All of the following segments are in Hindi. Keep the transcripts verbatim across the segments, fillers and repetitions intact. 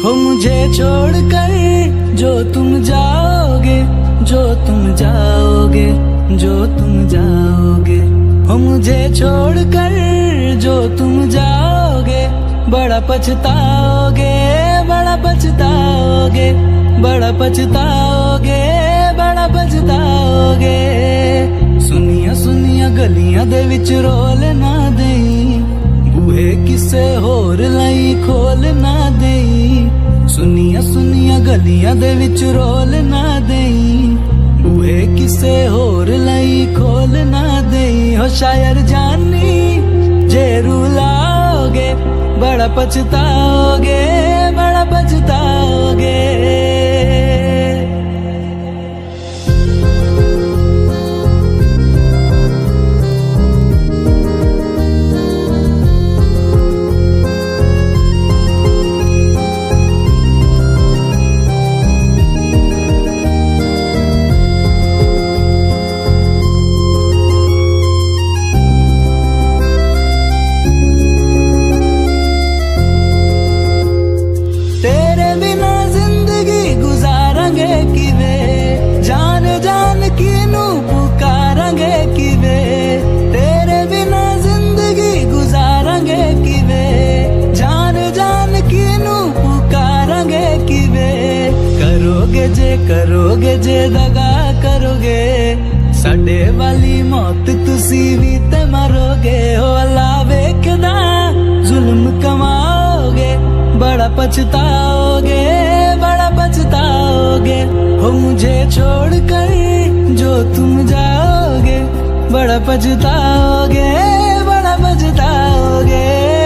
हो मुझे छोड़कर जो तुम जाओगे, जो तुम जाओगे, जो तुम जाओगे। हो मुझे छोड़कर जो तुम जाओगे, बड़ा पछताओगे, बड़ा पछताओगे, बड़ा पछताओगे, बड़ा पछताओगे। सुनिया सुनिया गलियां दे विच रोल ना देई, बूहे किसे होर लाई खोल ना देई। सुनिया सुनिया गलियां दे विच रोल ना देई, बूहे किसे होर लाई खोल ना देई। हो शायर जानी जे रुलाओगे, बड़ा पछताओगे, बड़ा पछताओगे। जे करोगे जे दगा करोगे, साडे वाली मौत तुसी भी ते मरोगे। हो अल्लाह वेखदा जुल्म कमाओगे, बड़ा पछताओगे, बड़ा पछताओगे। हो मुझे छोड़कर जो तुम जाओगे, बड़ा पछताओगे, बड़ा पछताओगे।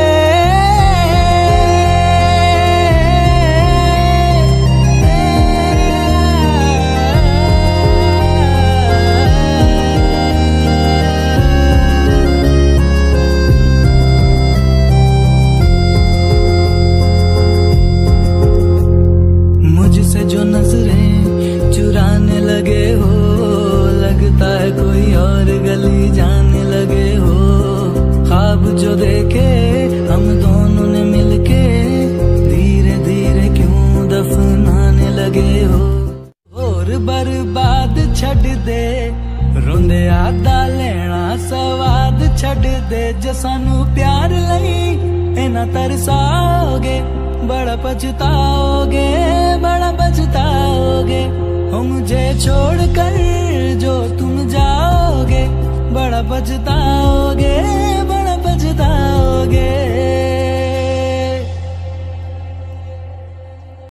जो नजरें चुराने लगे हो, लगता है कोई और गली जाने लगे हो। ख्वाब जो देखे हम दोनों ने मिलके, धीरे धीरे क्यों दफनाने लगे हो। और बर्बाद छड़ दे, रोंदे आदा लेना सवाद छड़ दे। जो सानू प्यार लई इना तरसाओगे, बड़ा पछताओगे, बड़ा पछताओगे। हो मुझे छोड़कर जो तुम जाओगे, बड़ा पछताओगे, बड़ा पछताओगे।